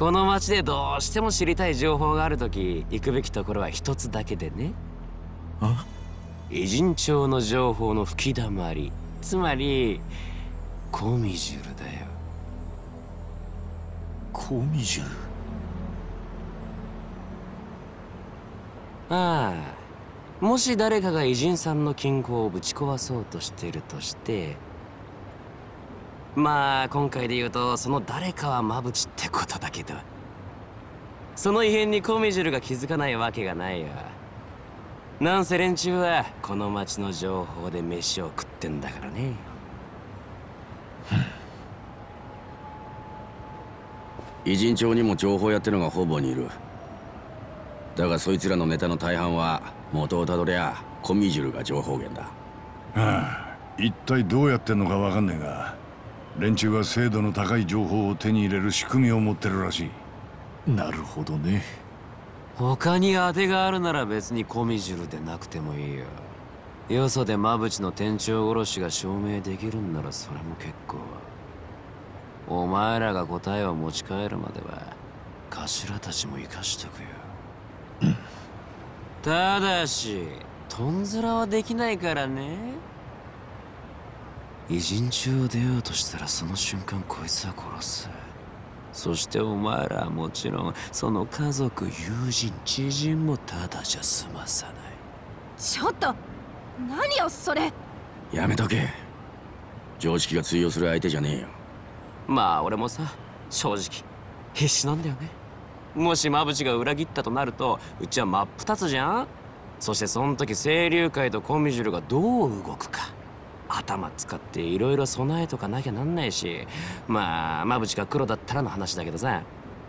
この町でどうしても知りたい情報があるとき、行くべきところは一つだけでね。 あ？ 偉人帳の情報の吹き溜まり、つまりコミジュルだよ。 コミジュル。 ああ、もし誰かが偉人さんの金庫をぶち壊そうとしてるとして、まあ今回で言うとその誰かはマブチってことだけど、その異変にコミジュルが気づかないわけがないよ。なんせ連中はこの町の情報で飯を食ってんだからね。 偉人帳にも情報屋ってのがほぼにいる。だがそいつらのネタの大半は元をたどりゃコミジュルが情報源だ。 ああ、一体どうやってんのかわかんねえが、連中は精度の高い情報を手に入れる仕組みを持ってるらしい。 なるほどね。 他に当てがあるなら別にコミジュルでなくてもいいよ。よそでマブチの店長殺しが証明できるんならそれも結構。お前らが答えを持ち帰るまでは頭たちも生かしとくよ。ただしトンズラはできないからね。偉人中を出ようとしたらその瞬間こいつは殺す。そしてお前らはもちろんその家族、友人、知人もただじゃ済まさない。 ちょっと何よそれ。 やめとけ。常識が通用する相手じゃねえよ。 まあ俺もさ、正直必死なんだよね。もしマブチが裏切ったとなるとうちは真っ二つじゃん。そしてその時清流会とコミジュルがどう動くか、頭使っていろいろ備えとかなきゃなんないし、まあマブチが黒だったらの話だけどさ。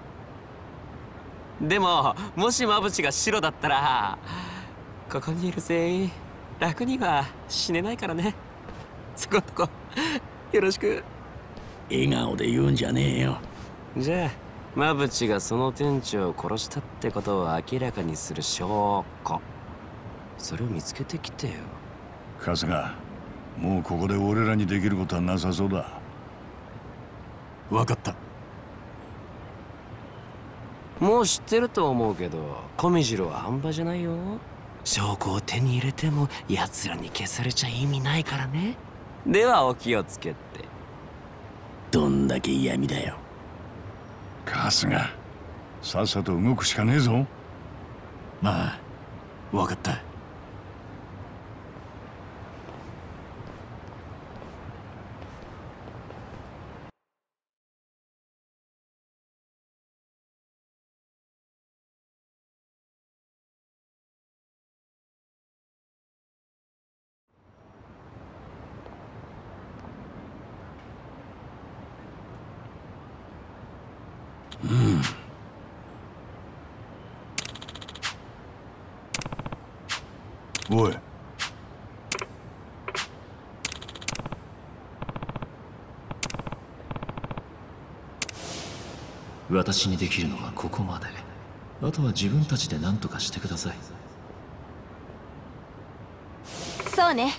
でももしマブチが白だったらここにいる全員楽には死ねないからね。そこんとこよろしく。 笑顔で言うんじゃねえよ。 じゃあマブチがその店長を殺したってことを明らかにする証拠、それを見つけてきてよ。 春日、もうここで俺らにできることはなさそうだ。 わかった。 もう知ってると思うけどコミジュルは半端じゃないよ。証拠を手に入れても奴らに消されちゃ意味ないからね。ではお気をつけて。 どんだけ嫌味だよ。 春日、さっさと動くしかねえぞ。 まあ、わかった。 おい、 私にできるのはここまで。あとは自分たちで何とかしてください。 そうね。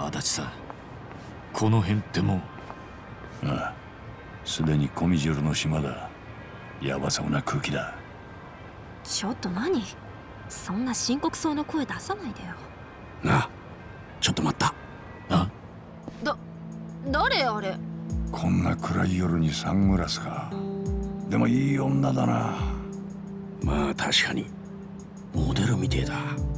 足立さん、この辺ってもう。 ああ、すでにコミジュールの島だ。ヤバそうな空気だ。 ちょっと何？そんな深刻そうな声出さないでよ。 なあ、ちょっと待った。 誰あれ？ こんな暗い夜にサングラスか。でもいい女だな。 まあ確かにモデルみてえだ。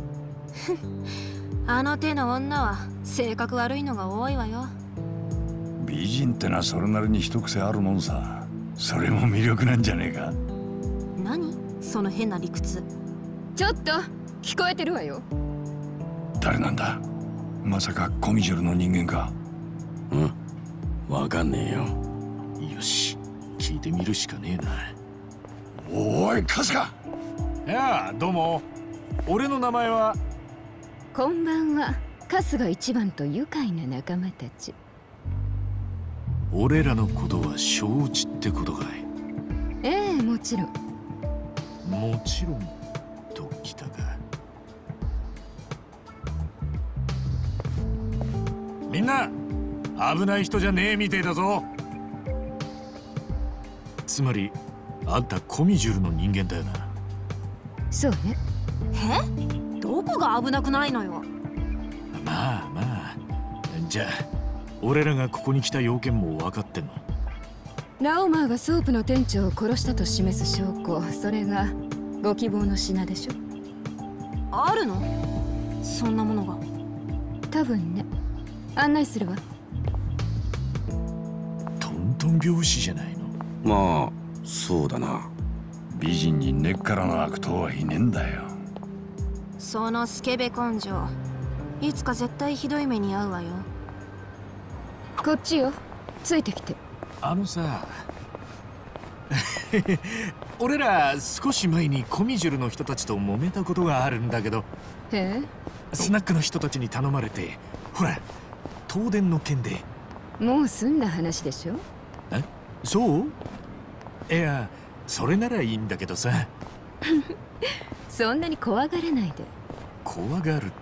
あの手の女は性格悪いのが多いわよ。 美人ってのはそれなりに一癖あるもんさ。それも魅力なんじゃねえか。 何？その変な理屈。 ちょっと聞こえてるわよ。 誰なんだ？まさかコミジュールの人間か？ うん、わかんねえよ。 よし、聞いてみるしかねえな。 おい、春日。 いや、どうも。俺の名前は。 こんばんは。春日一番と愉快な仲間たち。 俺らのことは承知ってことかい？ ええ、もちろん。 もちろんときたか。みんな危ない人じゃねえみてえだぞ。つまりあんたコミジュールの人間だよな。 そうね。 どこが危なくないのよ。 まあまあ、じゃあ俺らがここに来た要件も分かってんの？ ラオマーがソープの店長を殺したと示す証拠、それがご希望の品でしょ。 あるの？そんなものが。 多分ね。案内するわ。 トントン拍子じゃないの？ まあそうだな。 美人に根っからの悪党はいねえんだよ。 そのスケベ根性、いつか絶対ひどい目に遭うわよ。 こっちよ。ついてきて。 あのさ俺ら少し前にコミジュルの人たちと揉めたことがあるんだけど、 へスナックの人たちに頼まれて、ほら東電の件で。 え、もう済んだ話でしょ。 え、そう？いや、それならいいんだけどさ。 そんなに怖がらないで。 怖がるって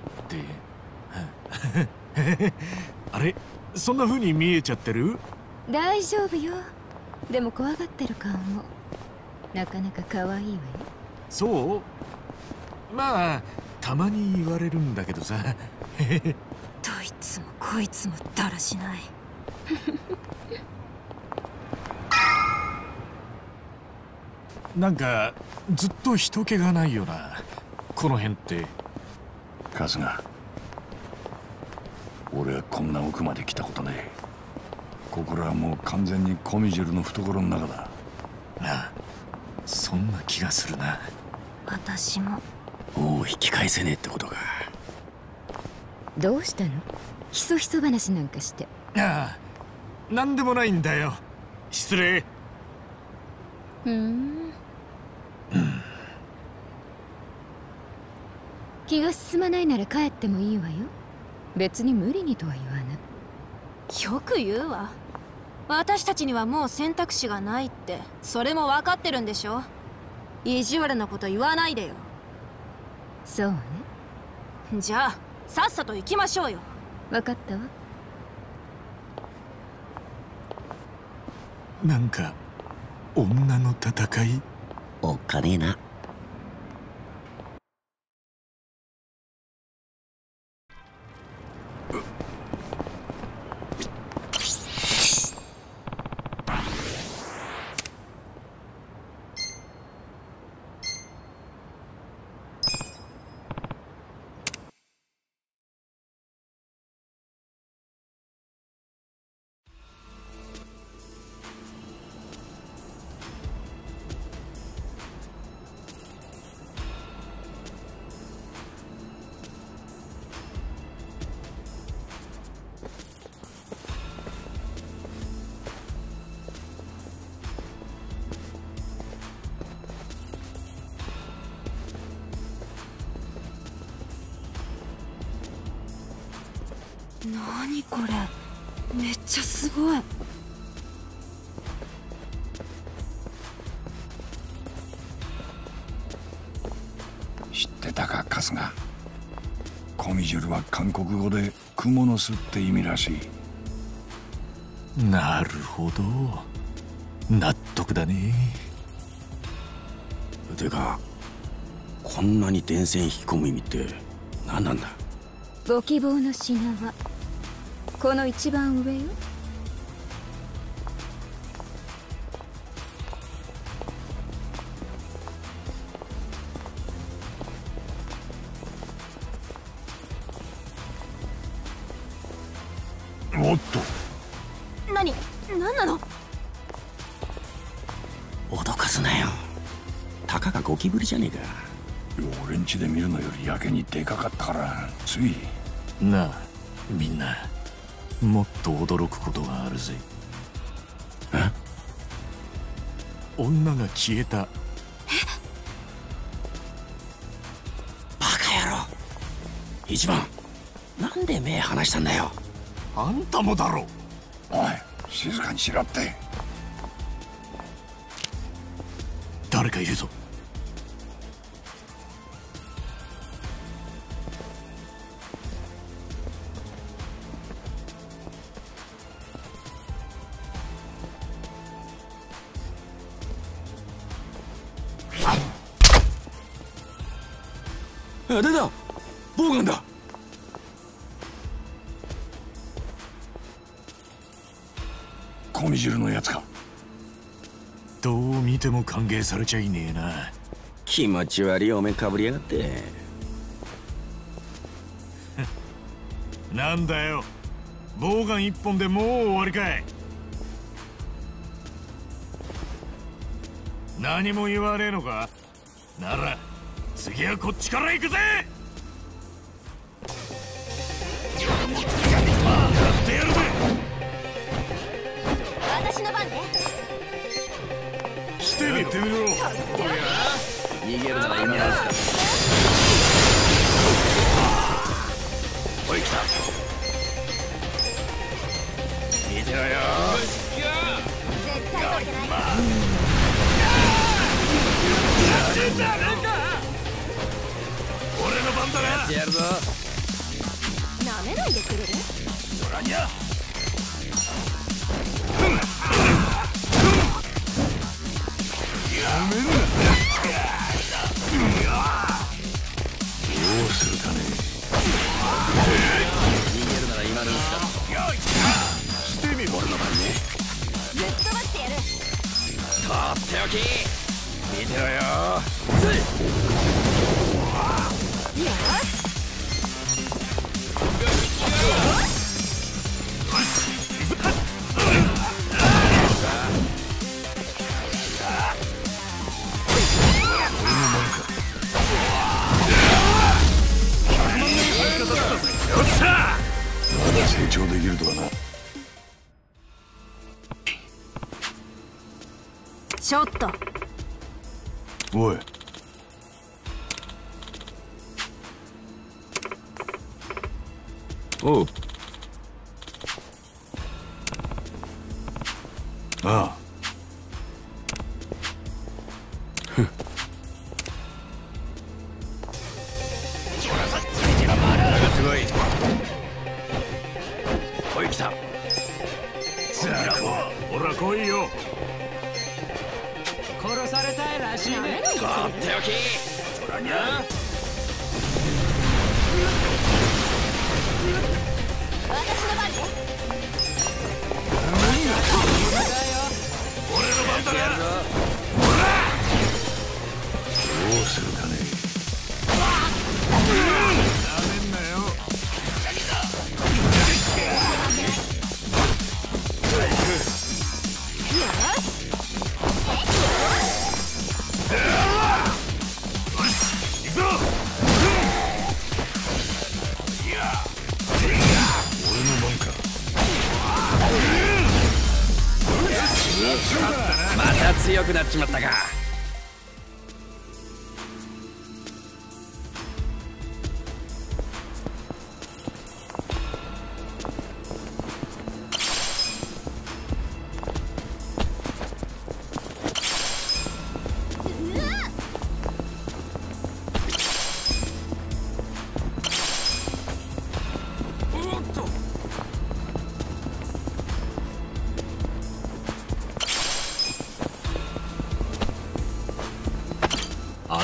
あれ、そんな風に見えちゃってる？ 大丈夫よ。でも怖がってる顔もなかなか可愛いわよ。 そう？まあたまに言われるんだけどさ。 どいつもこいつもだらしない。 なんかずっと人気がないよな、この辺って。 春日、俺はこんな奥まで来たことねえ。ここらはもう完全にコミジュールの懐の中だ。 なあ、そんな気がするな。 私も。 もう引き返せねえってことか。 どうしたの？ひそひそ話なんかして。 ああ、なんでもないんだよ。失礼。 気が進まないなら帰ってもいいわよ。別に無理にとは言わない。 よく言うわ。私たちにはもう選択肢がないって、それも分かってるんでしょ。意地悪なこと言わないでよ。 そうね。 じゃあさっさと行きましょうよ。 分かったわ。 なんか女の戦い？ おっかねえな。 何これ、めっちゃすごい。 知ってたか春日。ココミジュルは韓国語で蜘蛛の巣って意味らしい。 なるほど、納得だね。 てかこんなに電線引き込む意味って何なんだ？ ご希望の品はこの一番上よ。 おっと、 何なの？ 脅かすなよ。たかがゴキブリじゃねえか。 俺んちで見るのよりやけにでかかったからつい。 なあみんな、もっと驚くことがあるぜ。女が消えた。 バカ野郎。一番なんで目離したんだよ。 あんたもだろ。 おい、静かにしろって。 誰かいるぞ。 あ、出た。ボウガンだ。 コミジュルのやつか。 どう見ても歓迎されちゃいねえな。 気持ち悪いお面かぶりやがって。 なんだよ、ボウガン一本でもう終わりかい。何も言わねえのか。なら次はこっちから行くぜ。やってやるぜ。 私の番ね。 してみろ。 逃げるなら今なんすか。おい来た。見てろよ。 絶対取ってない。 俺の番だな。 やってやるぞ。 なめないでくれる？ ドラニャ。 どうするかね。 逃げるなら今なんすか。 してみろ。 俺の番ね。 ぶっ飛ばしてやる。 とっておき。見てろよ。 よし。 成長できるとはな。 ちょっと。 おい、 おう。 ああ。 すごい。おい来た。 ほら来いよ。 殺されたいらしいね。 とっておき。 ドラニャ。 私の番ね。 俺の番だな。 どうするかね。 なめんなよ。 また強くなっちまったか。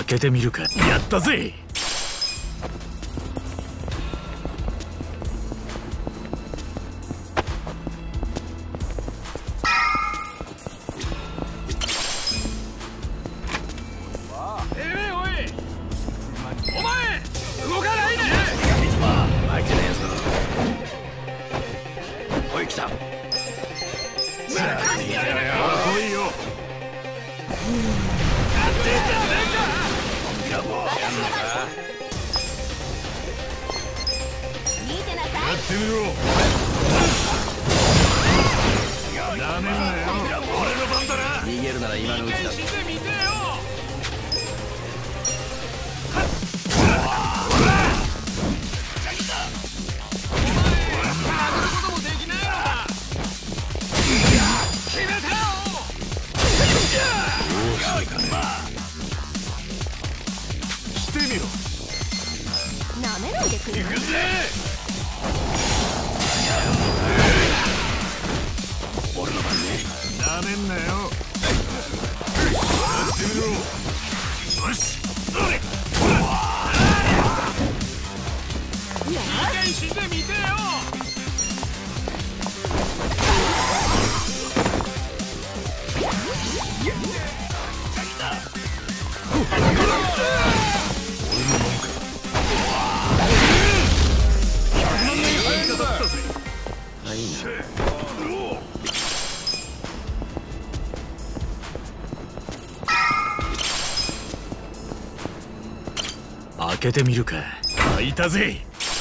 開けてみるか。やったぜ。 逃げるなら今のうちだ。 なめないでくれ。行くぜ。 俺の番ね。 なめんなよ。やってみろ。よし。一回死んでみてよ。開けてみるか。開いたぜ。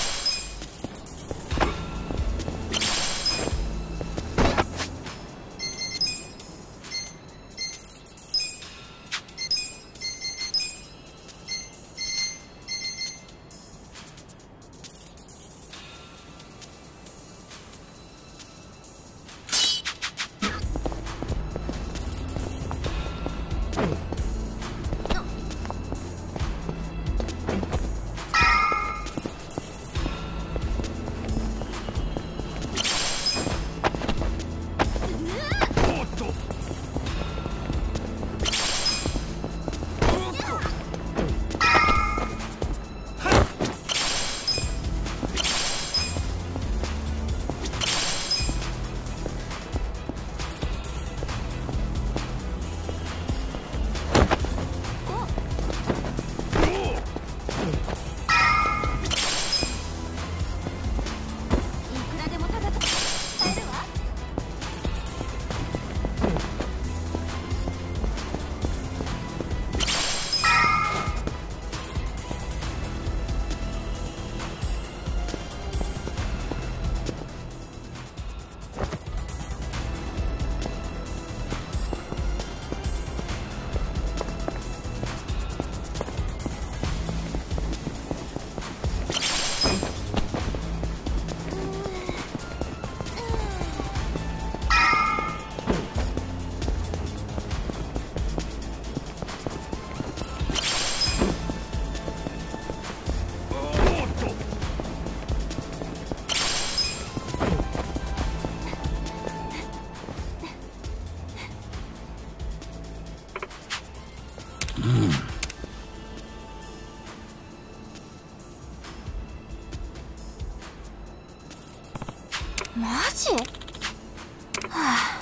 マジ？はあ。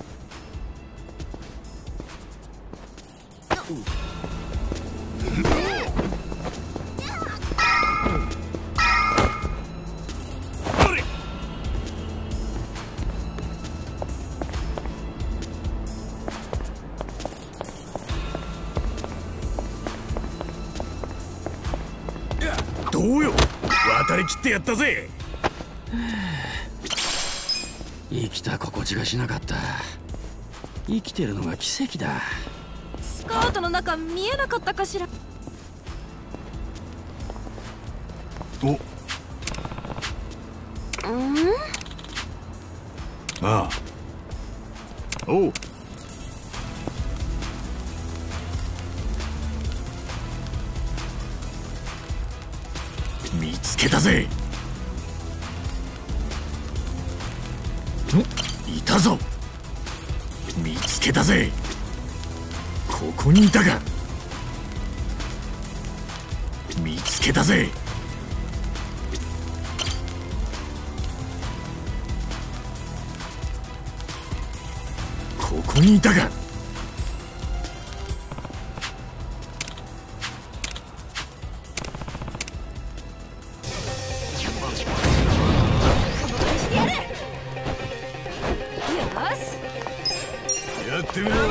どうよ、渡りきってやったぜ。 生きた心地がしなかった。生きてるのが奇跡だ。 スカートの中見えなかったかしら。 お、ああ。 おう。見つけたぜ。いたぞ。見つけたぜ。ここにいたか。 見つけたぜ。ここにいたか。 やってみろ。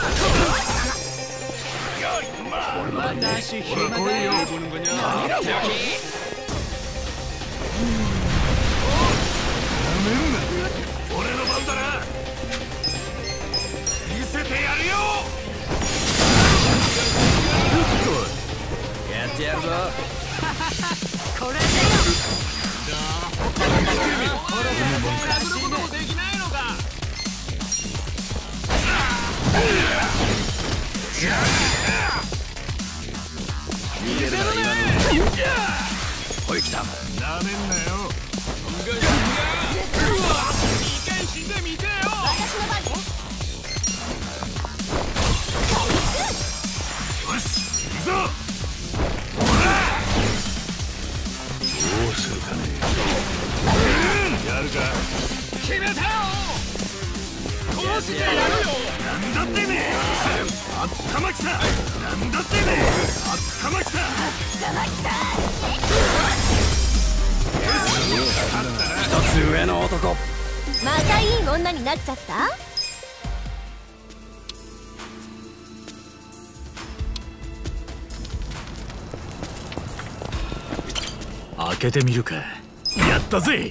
俺の番だな。見せてやるよ。 やってやるぞ。 これでよ。 逃げるなら今の。おい来た。 なめんなよ。よし、行くぞ。どうするかね。やるか。決めたよ。こうしてやるよ。なんだってね。あったまきた。なんだってね。あったまきた。 一つ上の男。 またいい女になっちゃった？ 開けてみるか。やったぜ。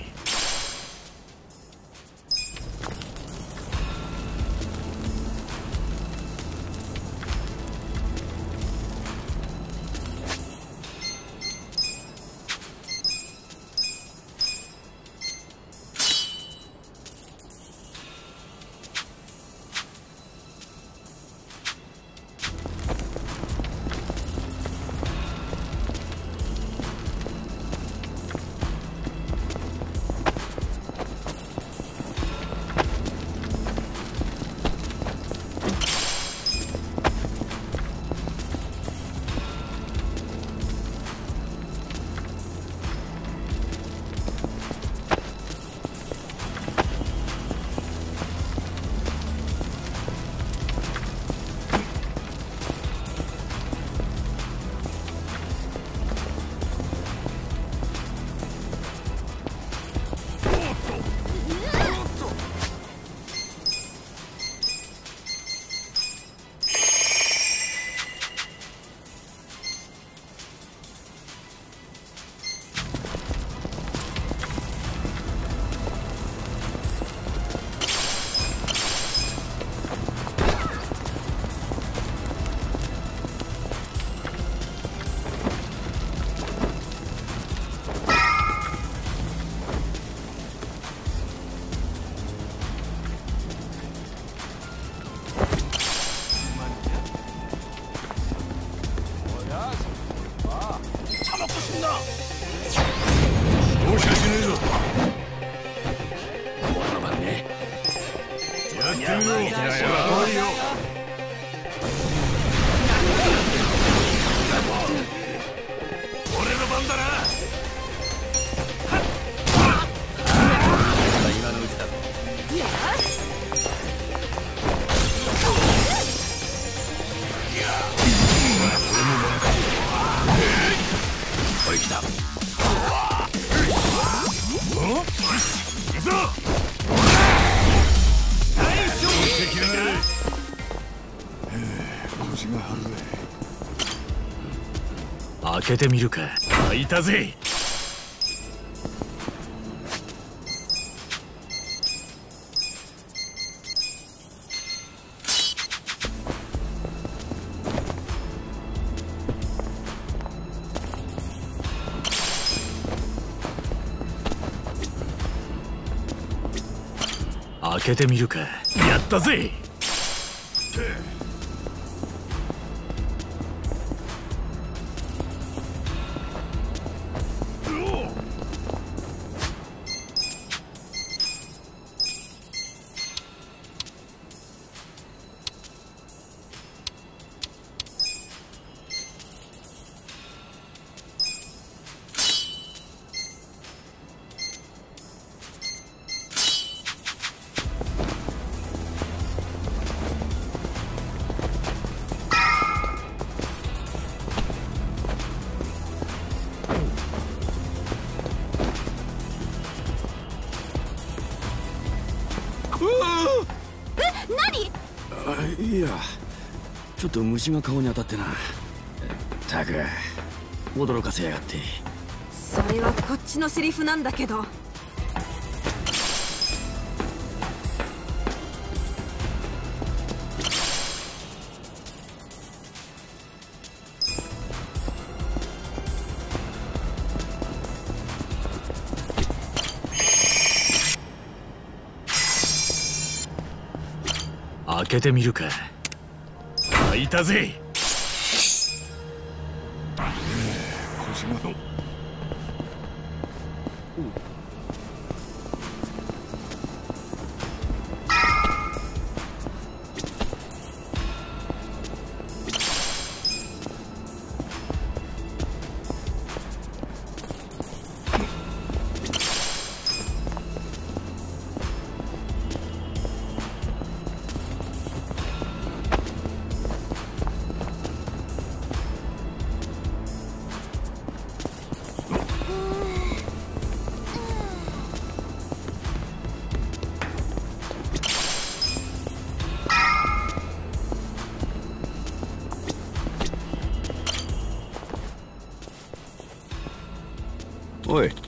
容赦しねえぞ。 俺の番ね。 やってみろ。いや、来いよ。俺の番だな。 今のうちだぞ。おい来た。 行くぞ。腰が張るぜ。 開けてみるか。開いたぜ。開けてみるか。やったぜ。 いや、ちょっと虫が顔に当たってな。ったく驚かせやがって。 それはこっちのセリフなんだけど。 開けてみるか。開いたぜ。 小島のおい、